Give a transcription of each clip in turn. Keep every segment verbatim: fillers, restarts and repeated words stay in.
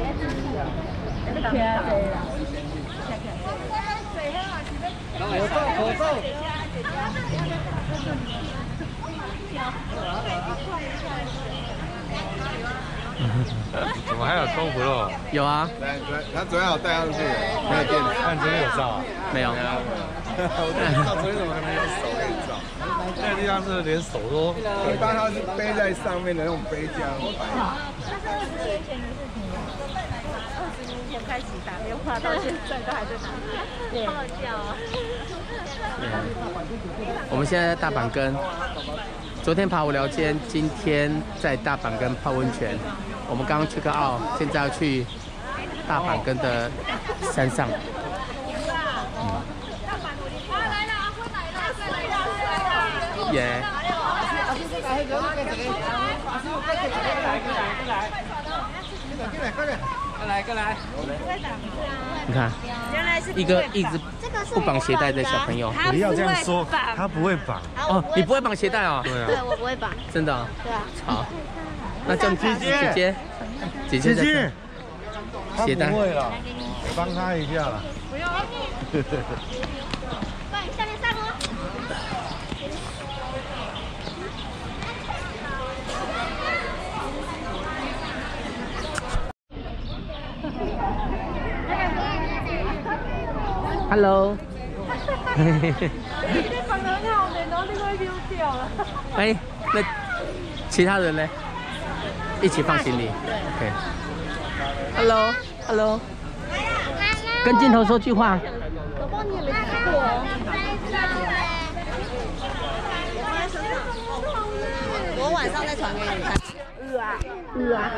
口罩，口罩。 怎么还有豆腐肉？ 有啊。 他昨天有带上去，没有电。 那你昨天有照啊？ 没有。 我照，昨天怎么可能有手可以照？ 那个地方是连手都。 一般它是背在上面的那种背架。 那是二十年前的事情了。二十年前开始打电话，到现在都还在打。对，好好笑啊！ 我们现在在大阪根，昨天爬无聊间，今天在大阪根泡温泉。我们刚刚去个澳，现在要去大阪根的山上。耶！ 过来，过来。 你看，一个一直不绑鞋带的小朋友。 不要这样说，他不会绑。 哦，你不会绑鞋带哦？ 对啊。 对，我不会绑。 真的？ 对啊。 好，那叫姐姐姐姐姐姐姐， 鞋带。 不会了，帮他一下了。 不用。帮你下面上哦。 Hello。 你这绑得很好的，然后那个丢掉了。 哎，那其他人呢？一起放行李。OK。Hello，Hello。跟镜头说句话。 宝宝，你也没吃过哦。我晚上再传给你看。呃啊，呃啊。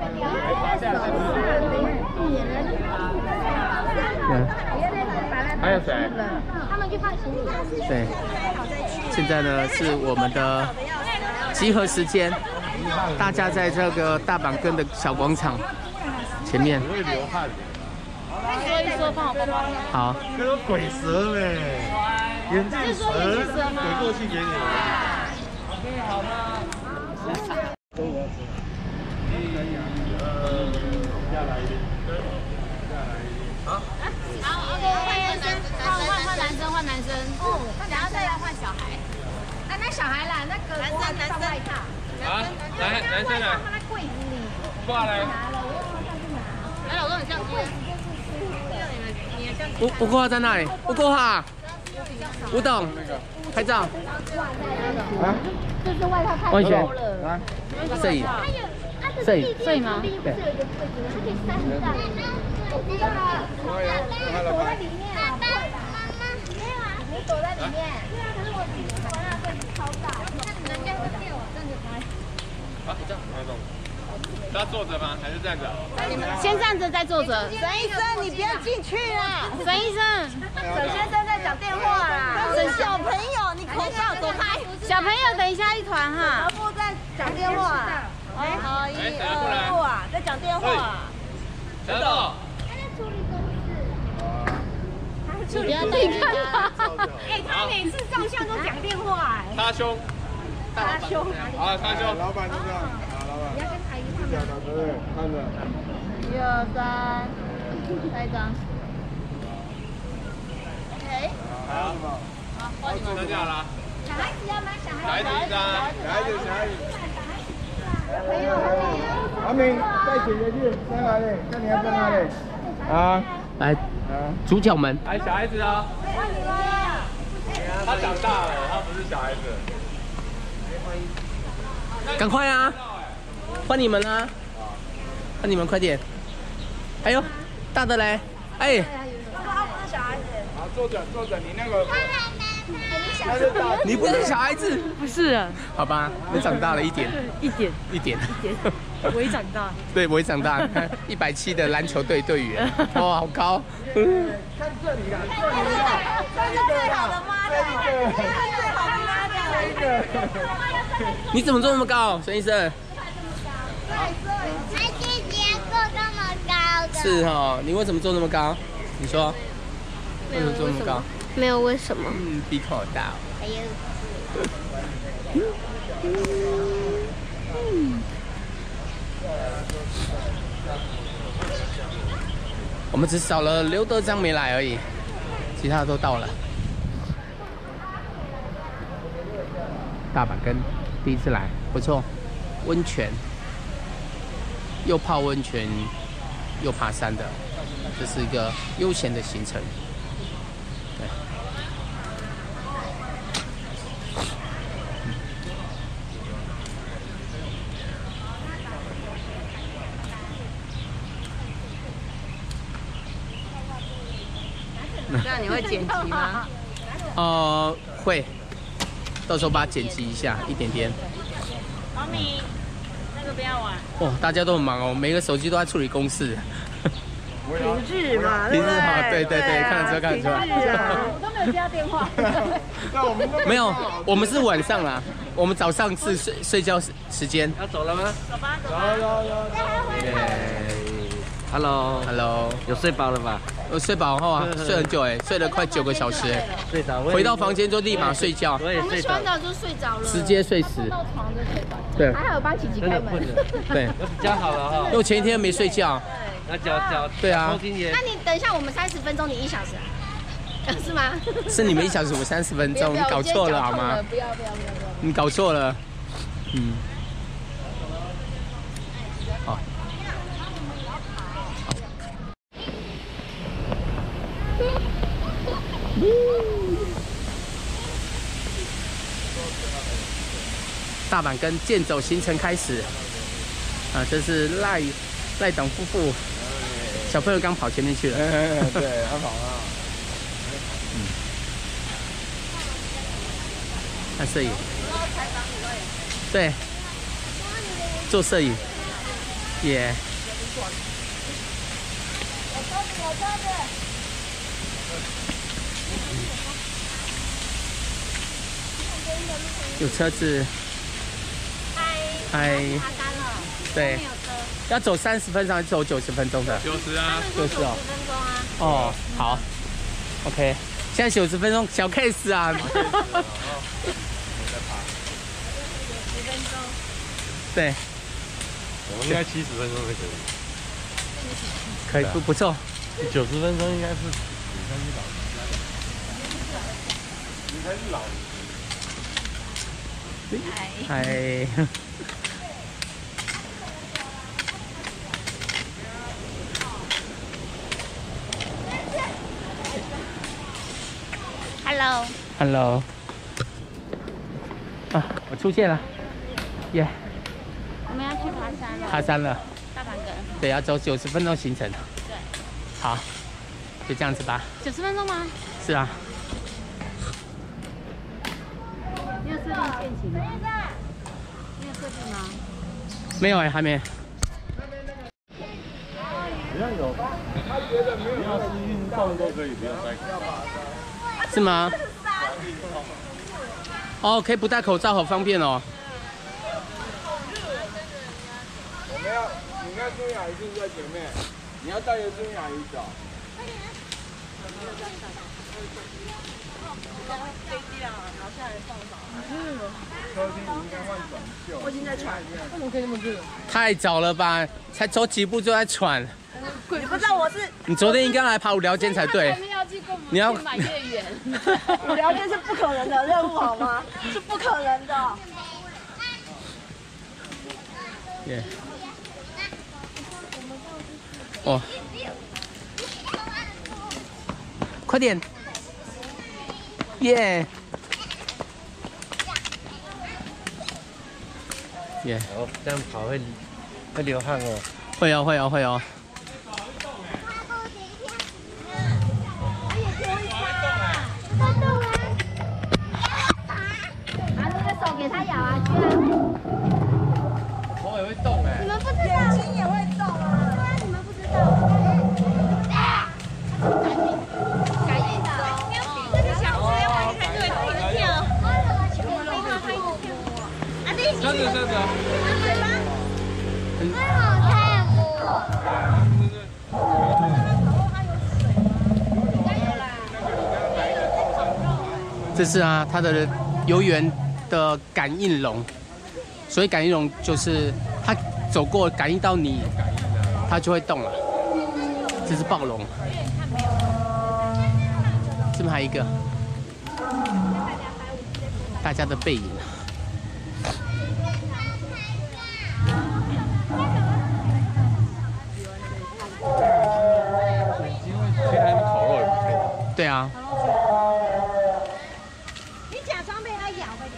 嗯。 还有谁？ 他们去放行李。 对。现在呢是我们的集合时间，大家在这个大阪根的小广场前面。 会流汗。 说一说，帮我包包。 好。 那个鬼蛇嘞，眼镜蛇，鬼过去给你。好吗？ 好。好 ，OK， 换换换男生，换男生。哦，然后再来换小孩。啊，那小孩啦，那个男生男生外套。 啊，来，男生来。 放在柜子里。 挂来。 来，老公，你相机。 吴吴国华在那里？吴国华，吴董，拍照。 啊？ 这是外套太完全厚了。 摄影。摄影。 摄影吗？ 对。 它可以塞进来。躲在里面啊！妈妈，没有啊，你躲在里面。对啊，可是我自己玩那柜子超大。那你人家会借我，这样子拍。 啊，这样，那种。是要坐着吗？还是站着？ 先站着再坐着。 沈医生，你不要进去啦！ 沈医生， 沈先生在讲电话啦。沈小朋友，你口罩走开。 小朋友等一下一团哈。 老布在讲电话。哎，好，一二六啊，在讲电话。 小豆。 你不要对看他。 哎，他每次照相都讲电话哎。 插胸。 插胸。 好，插胸。 老板就这样。好，老板。 你要跟阿姨看讲的对不对？看着。 一二三，下一张。OK。 好， 好，换你们。那这样啦。 小孩子要吗？小小孩子一张。 小孩子，小孩子。阿明，带姐姐去，在哪里？看你要在哪里？啊， 来，主角们。 来，小孩子啊。他长大了，他不是小孩子。 赶快啊！换你们啦！换你们快点！哎呦，大的嘞！哎。 他不是小孩子。 好，坐着，坐着，你那个。 你不是小孩子？ 不是啊。 好吧，你长大了一点。 一点。 一点。 一点。我也长大。 对，我也长大。一百七的篮球队队员，哇，好高。 看这里啦，这里啦。 这是最好的妈的。这是最好的妈的。 这个。 你怎么做那么高，沈医生？ 他之前做那么高的。 是哈，你为什么做那么高？你说。为什么做那么高？ 没有为什么。 嗯，鼻孔大。 还有。 嗯。 我们只少了刘德章没来而已，其他的都到了。大阪根第一次来，不错，温泉，又泡温泉又爬山的，这是一个悠闲的行程。对。 这样你会剪辑吗？ 呃，会，到时候把它剪辑一下，一点点。 猫咪，那个不要玩。 哦，大家都很忙哦，每个手机都在处理公事。 停滞嘛， 停滞好，对对对，看得出来，看得出来。 我都没有接到电话。 没有，我们是晚上啦，我们早上是睡睡觉时时间。 要走了吗？ 走吧，走吧。 走走走。耶 ，Hello Hello， 有睡饱了吧？ 我睡饱后啊，睡很久哎，睡了快九个小时哎。 睡着。 回到房间就立马睡觉。 我也睡着。 早就睡着了， 直接睡死。 到床就睡着。 对。 还好帮琪琪开门。 对。 我比较好了哈。 因为我前一天没睡觉。 那脚脚。 对啊。 那你等一下，我们三十分钟，你一小时啊？是吗？ 是你们一小时，我三十分钟，你搞错了好吗？ 不要不要不要！ 你搞错了。嗯。好。大阪跟健走行程开始啊，这是赖赖党夫妇，小朋友刚跑前面去了。 对，他跑了。 嗯。看摄影。对。做摄影。耶。有车子。嗨。爬山了。对。要走三十分钟还是走九十分钟的？ 九十啊。 九十哦。 分钟啊。 哦，好。OK， 现在九十分钟小 case 啊。 十分钟。对。 我们应该七十分钟就可以。 可以，不不错。 九十分钟应该是你才是老，你才是老。 嗨。 Hello。 Hello。啊，我出现了，耶、yeah ！ 我们要去爬山了。 爬山了。 大阪根。 对，要走九十分钟行程。 对。 好，就这样子吧。 九十分钟吗？ 是啊。 你有设定限期吗？你有设定吗？ 没有哎、欸，还没。 好像有，他觉得没有，要是运动都可以，不要戴口罩。 是吗？哦，可以不戴口罩，好方便哦。 我们要，你看孙雅怡就在前面，你要带着孙雅怡走。 飞机啊，拿下来放好。 车厅应该换短袖。 我已经在喘， 为什么可以那么热？ 太早了吧，才走几步就在喘。 你不知道我是？ 你昨天应该来爬五寮间才对。你要买越远。 五寮间是不可能的任务好吗？是不可能的。 耶。哦。快点。耶。耶。 哦，这样跑会会流汗哦。 会哦，会哦，会哦。 给它咬啊，居然！ 头也会动哎！ 你们不知道？眼睛也会动啊！对啊，你们不知道。啊！感应的，这个小只要它看对它一直跳，我背它它一直跳。啊，对， 真的真的。 对吗？很好看哦。这是啊，它的游园的感应笼，所以感应笼就是它走过感应到你，它就会动了。 这是暴龙。这边还有一个，大家的背影。 其实他们烤肉也不错。 对啊。 你假装被它咬，快点。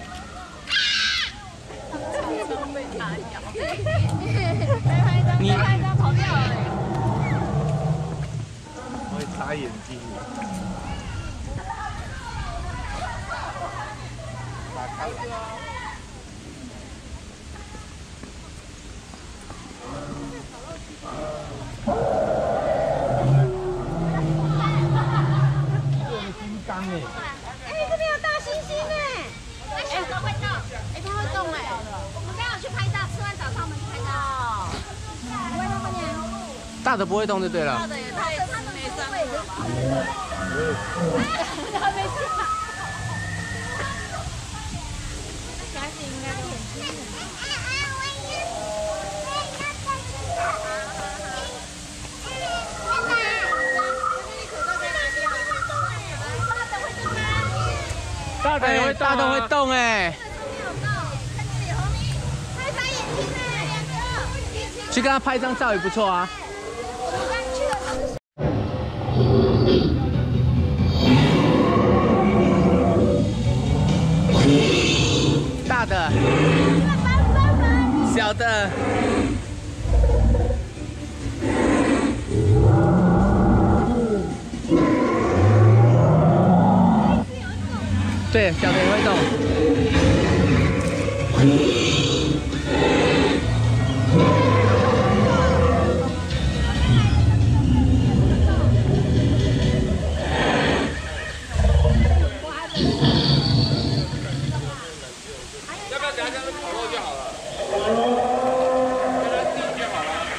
假装被它咬。拍张，拍张跑掉了。 会擦眼睛。打开了。 哎，这边有大猩猩哎！哎，小的会动，哎，它会动哎！我们刚好去拍照，吃完早餐我们去拍照。不会动吗你？ 大的不会动就对了。 大的也太没生活了吧？还没事。小孩子应该都很亲人。 大的也会动，大的会动哎！去跟他拍张照也不错啊。大的，小的。对，小的也会动。 要不要等下跟他们烤肉就好了？跟他自己就好了。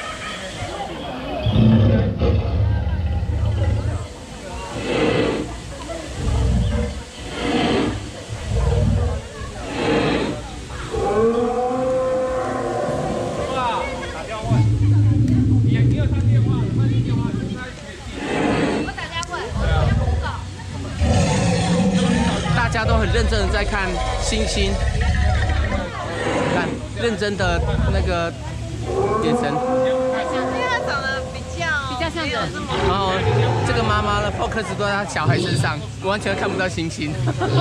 大家都很认真的在看星星，看认真的那个眼神。 因为他长得比较比较像人。 然后这个妈妈的 focus 都在她小孩身上，完全看不到星星。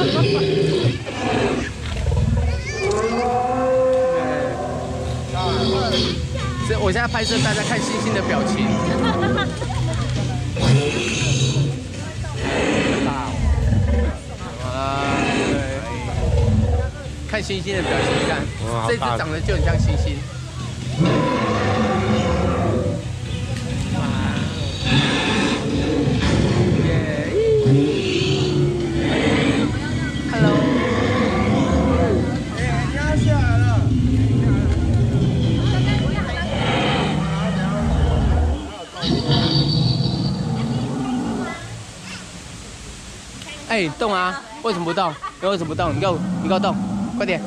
所以我现在拍摄大家看星星的表情。看星星的表情，看，这只长得就很像星星。Hello。 哎，压下来了。 哎，动啊！为什么不动？你为什么不动？你给我，你给我动！快点！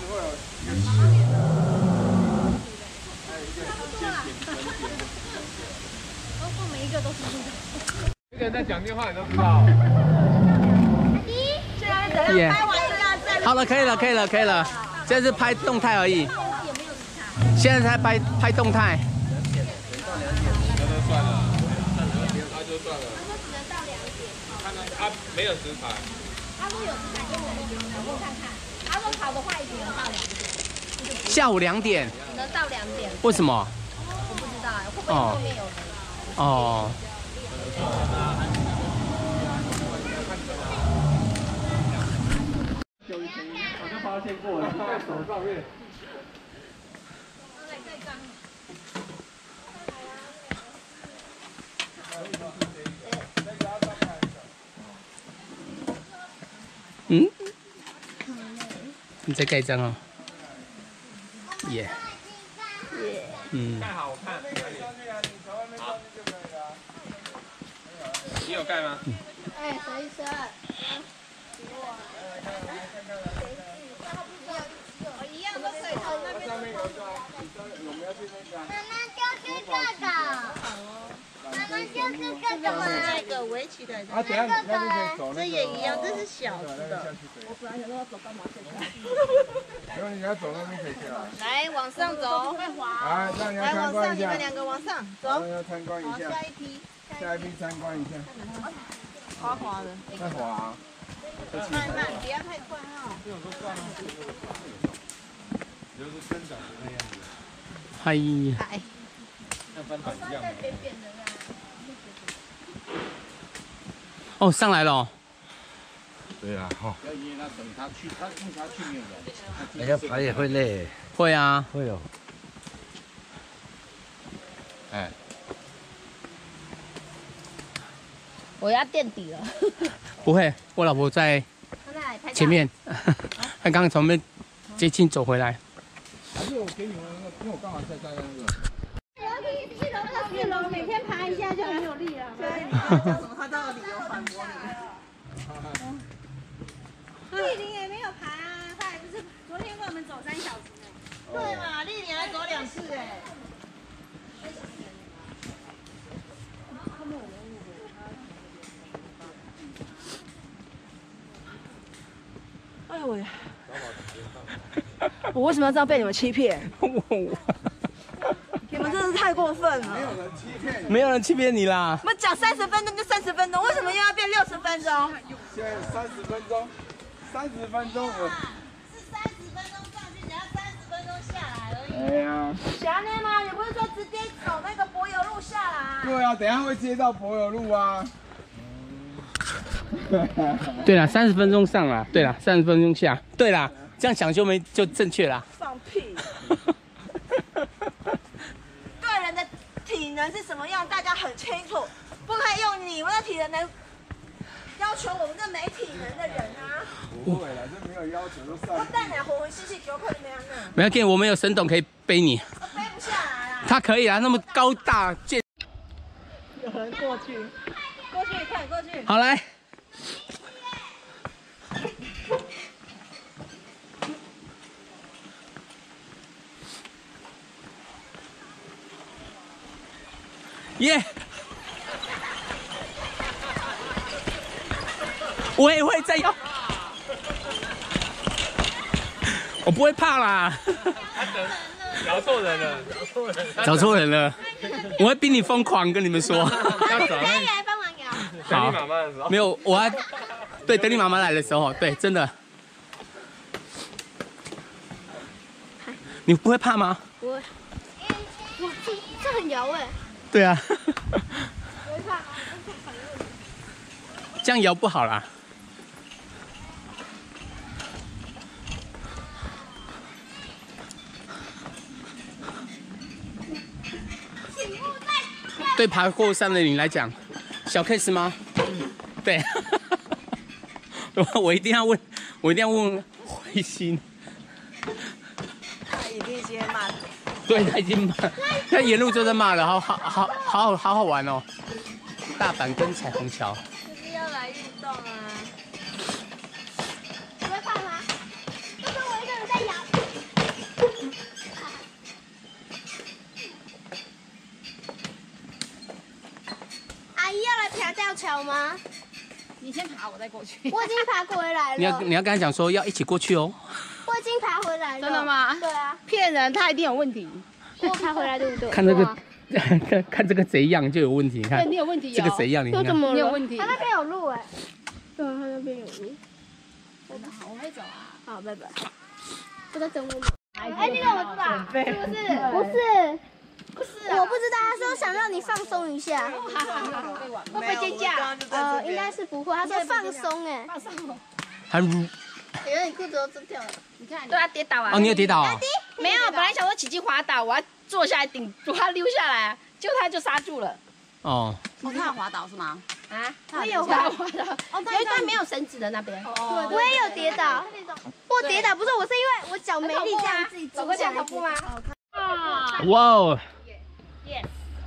每一个都是一个人在讲电话，你都知道。 耶！好了，可以了，可以了，可以了。现在是拍动态而已。现在才拍拍动态。 那就算了，那就算了。他说只能到两点。他呢？他没有食材。他说有食材，跟我我看看。他说烤的话，只能到两点。 下午两点。 只能到两点。 为什么？ 我不知道哎，会不会后面有人？ 哦。 我就发现过了，在手上面。 嗯？你在盖章哦？耶。嗯。 盖好看。好。你有盖吗？ 哎，等一下。我一样都可以从那边。上面有个，我们要去那个。妈妈就是这个。妈妈就这个是那个围起来的。 啊，等下那就可以走那个。 这也一样，这是小的。 我本来想说要走干嘛线下。因为你要走那边可以下来。 来，往上走，会滑。 来，那你要来， 参往上，你观一下。 们两个往上走。 要参观一好， 下。 下一批。 下一批参观一下。 滑滑的。 太滑。 慢慢，不要太快哈。 就是生长的那样子。 嗨。 嗨。 像翻板一样。 哦，上来了、哦。 对啊，哈。 要因为他等他去，他因为他去没有人。 人家爬也会累。 会啊， 会哦。哎。 我要垫底了。 不会，我老婆在前面，她刚刚从那边接近走回来。 还是我给你们那个，因为我刚好在在那个。 四楼每天爬一下就很有力了。 所以你知道叫什么？他到理由反驳你。 丽玲也没有爬啊，她还不是昨天跟我们走三小时呢。 对嘛，丽玲还走两次哎。 哎呦喂！我为什么要这样被你们欺骗？你们真的是太过分了！ 没有人欺骗你。 没有人欺骗你啦。 我们讲三十分钟就三十分钟，为什么又要变六十分钟？ 现在三十分钟，三十分钟我。 是三十分钟上去，只要三十分钟下来而已。 哎呀。 霞念吗？也不是说直接走那个柏油路下来。 对啊，等一下会接到柏油路啊。 对啦，三十分钟上啦。对啦，三十分钟下。对啦，这样想就没就正确啦。 放屁！个人的体能是什么样，大家很清楚，不可以用你们的体能来要求我们这没体能的人啊！ 不会啦，这没有要求就算了。 我带你活活细细九块那样的， 没有给我们有神董可以背你。 我背不下来啦。 他可以啊，那么高大健。 有人过去，过去，快点过去。 好来。耶、yeah ！我也会再摇，我不会怕啦。 摇错人了，摇错人了， 找错人了，我会比你疯狂，跟你们说。 要找可以来帮忙摇。 等你妈妈的时候。 没有，我要对等你妈妈来的时候，对，真的。你不会怕吗？ 不会。哇，这这很摇哎。 对啊。 不会怕吗？ 这样摇不好啦。对爬过山的你来讲，小 case 吗？对。我一定要问，我一定要问慧心。 他一定先骂。 对，他已经骂，他沿路就在骂了，好好好好好好好玩哦。大阪跟彩虹桥。 就是要来运动啊。 不会怕吗？都是我一个人在摇。阿姨要来爬吊桥吗？ 你先爬，我再过去。 我已经爬回来了。 你要你要跟他讲说要一起过去哦。 我已经爬回来了。 真的吗？ 对啊， 骗人，他一定有问题。 我爬回来对不对？ 看这个，看看这个贼样就有问题。你看， 对你有问题。 这个贼样，你看。 你有问题。 他那边有路哎。对啊，他那边有路。 好，我会走啊。 好，拜拜。我在等我妈。哎，你怎么知道？是不是？不是。不是。我不知道，他说想让你放松一下。会不会尖叫？呃，应该是不会。他说放松哎。放松。 还如。 觉得你裤子都湿掉了。 你看，对他跌倒啊。 哦，你有跌倒啊？ 没有，本来想说起劲滑倒，我要坐下来顶，我要溜下来，结果他就刹住了。 哦。 哦，他有滑倒是吗？ 啊，我有滑滑倒。 哦， 有一段没有绳子的那边。 哦，我也有跌倒。我跌倒不是，我是因为我脚没力这样自己走下来步吗？ 啊！ 哇哦！ Yes。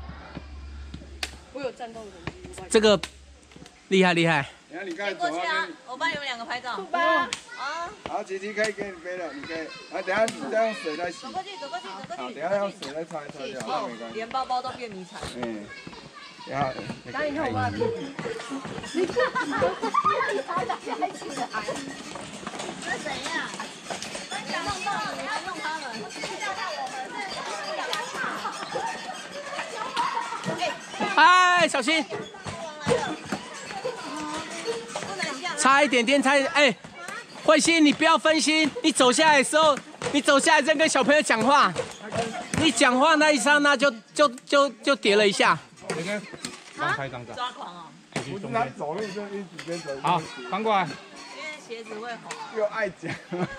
我有战斗的能力。 这个厉害厉害。 等下你刚才过去啊，我帮你们两个拍照。 吧。 啊。 好，姐姐可以给你背了，你可以。啊，等下你再用水再洗。 走过去，走过去，走过去。 好，等下用水再擦一擦就好，那没关系。 连包包都变迷彩。 嗯。 然后， 然后你看我爸，你看，他俩还起来，这谁呀？想弄到你，还弄他们，叫到我们。 哎，小心！差一点点，差一点。哎，慧心，你不要分心，你走下来的时候，你走下来在跟小朋友讲话，你讲话那一刹那就就就就跌了一下。 你看，刚拍张照。 抓狂哦！ 我经常走路就一直跟走。 好，翻过来。 因为鞋子会滑。 又爱讲。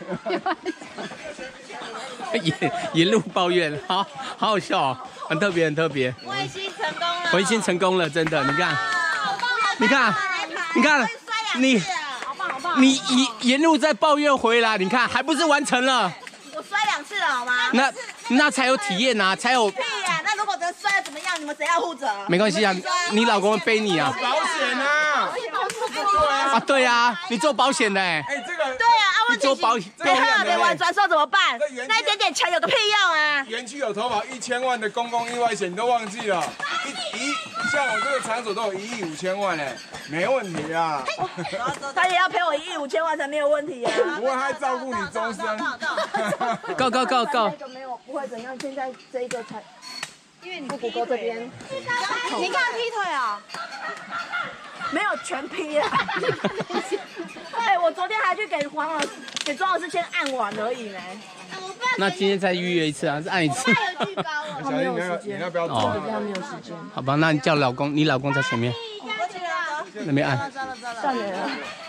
沿沿路抱怨，好好好笑哦，很特别，很特别。 卫星成功了。 卫星成功了，真的，你看，你看，你看，你，你沿沿路在抱怨回来，你看还不是完成了？ 我摔两次了，好吗？ 那那才有体验啊，才有。 屁呀！那如果真摔了怎么样？你们谁要负责？ 没关系啊，你老公会背你啊。 保险啊！ 啊，对啊，你做保险的哎。 哎，这个。 对啊，啊，我做保没有没完转手怎么办？那一点点钱有个屁用啊！ 园区有投保一千万的公共意外险，你都忘记了？一一像我这个场所都有一亿五千万哎，没问题啊。 他也要赔我一亿五千万才没有问题啊！ 不过他照顾你终身。 够够够够。 那个没有不会怎样，现在这一个才，因为你不骨沟这边，你看劈腿啊？没有全劈啊！哎，我昨天还去给黄老师、给庄老师先按完而已呢。 那今天再预约一次啊，再按一次。 他没有时间，你要不要走？ 他没有时间。 好吧，那你叫老公，你老公在前面，那边按。 算了。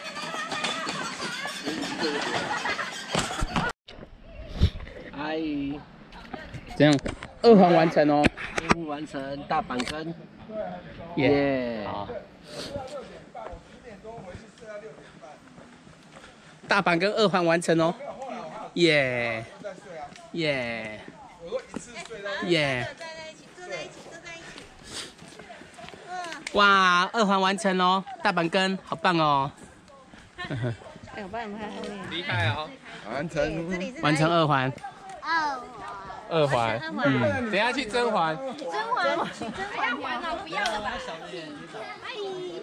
阿姨， 这样，二环完成哦。 任务完成，大板根。 耶。好。大板跟二环完成哦。耶。耶。耶。哇，二环完成哦，大板根，好棒哦。 哎，我帮你们看后面。 厉害哦。 完成。 完成二环。 二二环，嗯，等下去甄嬛。 甄嬛，甄嬛环了，不要了吧？阿姨。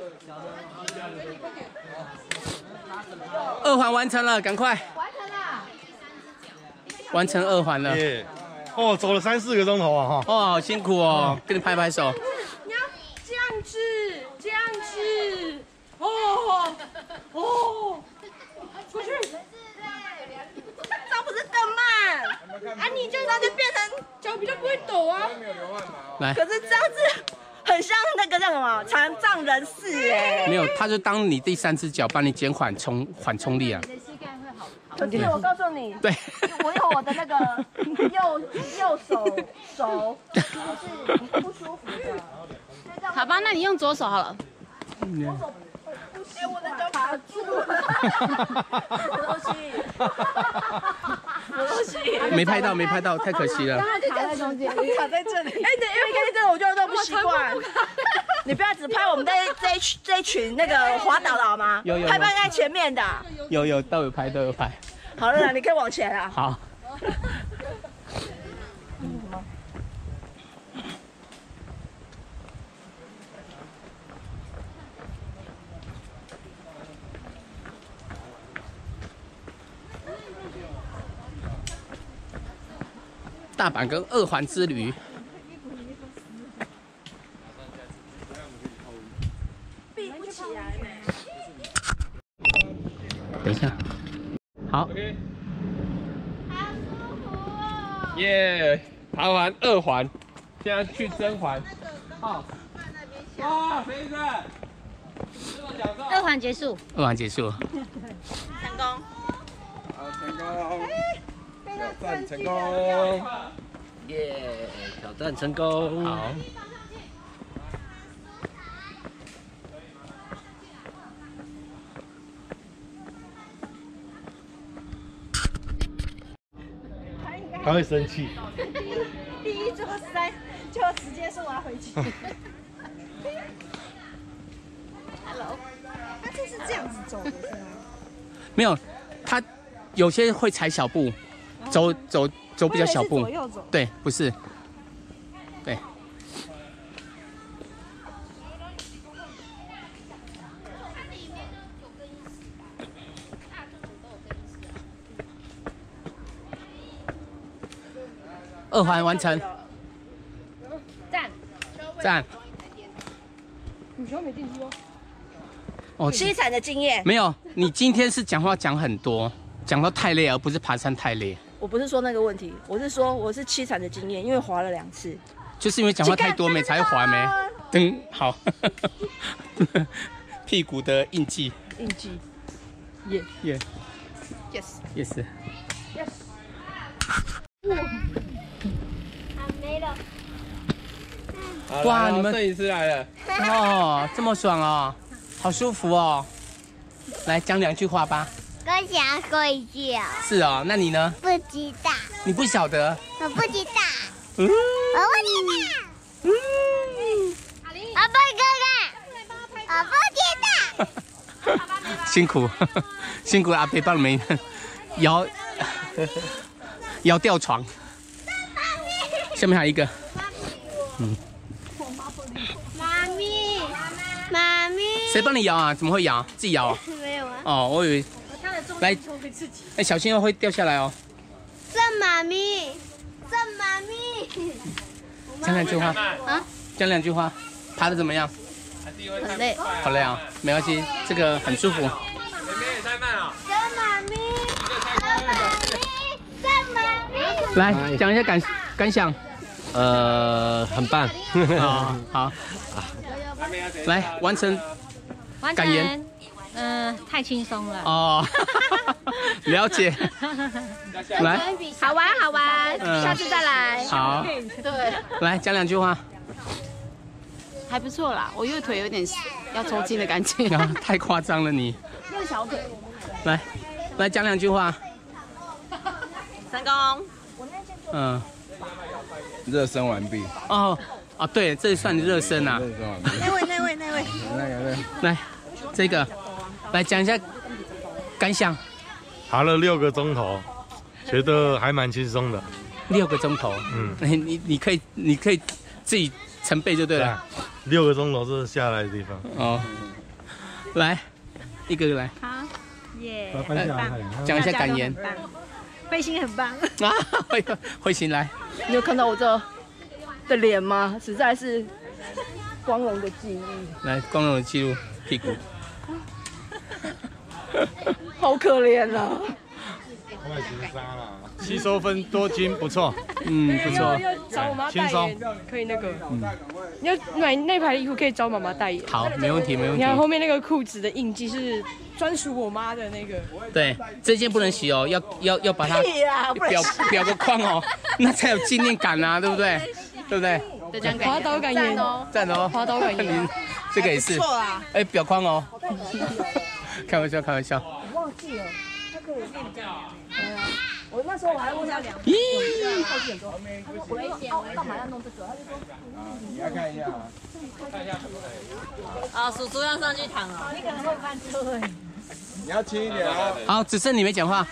二环完成了，赶快。 完成了。 完成二环了。 耶！哦，走了三四个钟头啊，哈。 哦，好辛苦哦，给你拍拍手。 你要这样子，这样子，哦哦，出去。这不是更慢啊！你就这样就变成脚比较不会抖啊。 来， 可是这样子很像那个叫什么残障人士哎。 没有，他就当你第三只脚，帮你减缓冲缓冲力啊。 你的膝盖会好。 可是我告诉你， 对， 我有我的那个右右手手其实是不舒服的。 好吧，那你用左手好了。 哎，我的脚卡住了，东西，东西， 没拍到，没拍到，太可惜了。 卡在中间，卡在这里。哎，对，因为看见这个我就都不习惯。你不要只拍我们这这一群这一群那个滑倒的好吗？ 有有拍拍在前面的。 有有都有拍都有拍。 好了，你可以往前了。 好。大阪跟二环之旅。 闭不起来等一下，好。 好舒服哦。 耶，爬完二环，现在去甄嬛。好。哇，谁子？ 二环结束。 二环结束。 成功。 好，成功。挑战成功。 耶，挑战成功。 好。 他会生气。 第一座山就直接送他回去。Hello， 他就是这样子走的是吗？ 没有，他有些会踩小步，走走走比较小步。 左右走。 对，不是。对。 二环完成。 赞。 赞。 你学校没电梯哦。 哦， 凄惨的经验。 没有，你今天是讲话讲很多，讲到太累，而不是爬山太累。 我不是说那个问题，我是说我是凄惨的经验，因为滑了两次。 就是因为讲话太多没才会滑没。噔，好。屁股的印记。 印记。耶耶。 Yes。 Yes。 Yes。 没了。 哇，你们摄影师来了。 哦，这么爽哦。 好舒服哦，来讲两句话吧。 我想睡觉。 是哦，那你呢？ 不知道。 你不晓得？ 我不知道。 嗯。 我不知道。嗯。我不哥哥。我不知道。 辛苦，辛苦阿培帮你们摇摇吊床。下面还有一个。嗯。 妈咪，妈咪， 谁帮你摇啊？怎么会摇？自己摇、啊？ 没有啊。 哦，我以为。来，哎，小心哦，会掉下来哦。 是妈咪，是妈咪。 讲两句话啊？ 讲两句话。爬的怎么样？ 很累。 好累啊，没关系，这个很舒服。 妹妹也太慢了。 是妈咪，是妈咪，是妈咪。 来讲一下感感想。 呃，很棒。 好，好，来完成感言。 嗯，太轻松了。 哦，了解。来， 好玩好玩，下次再来。 好， 对， 来讲两句话。 还不错啦，我右腿有点要抽筋的感觉。 啊，太夸张了你。 右小腿。 来，来讲两句话。 成功。 嗯。 热身完毕。 哦，啊，对，这算热身啊。 热身完毕。 那位，那位，那位。 那个， 来，这个，来讲一下感想。 爬了六个钟头，觉得还蛮轻松的。 六个钟头，嗯，你你你可以你可以自己成背就对了。 对六个钟头是下来的地方。 哦，来，一个来。 好，耶， 分享讲一下感言。 慧心很棒啊！慧慧心来， 你有看到我这的脸吗？实在是光荣的记忆。 来，光荣的记录屁股， 好可怜啊！ 快结扎了，吸收分多金不错， 嗯，不错， 要找我妈代言，可以那个， 嗯， 你要买那排的衣服可以找妈妈代言。 好，没问题，没问题。 你看后面那个裤子的印记是专属我妈的那个。 对，这件不能洗哦，要要要把它裱裱个框哦，那才有纪念感啊，对不对？对不对？ 滑倒感言哦， 赞哦， 滑倒感言， 这个也是， 错啊， 哎，裱框哦，开玩笑，开玩笑。 我忘记了，他可以练这样。我那时候我还问他两， 咦， 靠近很多。我说哦，干嘛要弄这个？他就说， 你要看一下。 看一下。 啊，叔叔要上去躺了。 你可能会翻车哎。 你要轻一点啊。 好，只剩你没讲话。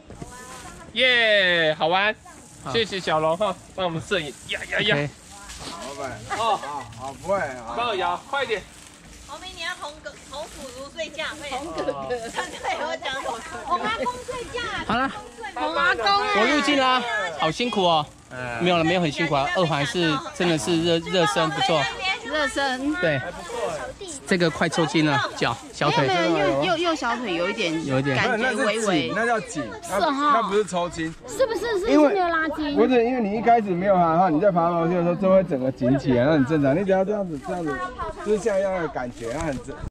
耶，好玩。谢谢小龙哈，帮我们摄影。呀呀呀。 好，老板。哦，好，好，不会。 帮我摇，快一点。 红明，你要同哥同辅如睡觉， 同哥哥。 对，我讲同哥。 红阿公睡觉。 好了。 红阿公啊。 我入镜啦，好辛苦哦。没有了，没有很辛苦啊。二环是真的是热热身不错。 热身。 对。这个快抽筋了，脚小腿。 没有没有，右右右小腿有一点， 有一点感觉微微。 那叫紧， 是哈。 那不是抽筋。 是不是是因为没有拉筋？ 不是，因为你一开始没有爬的话，你在爬楼梯的时候，这会整个紧起来，那很正常。你只要这样子这样子，就是像一样的感觉，那很正。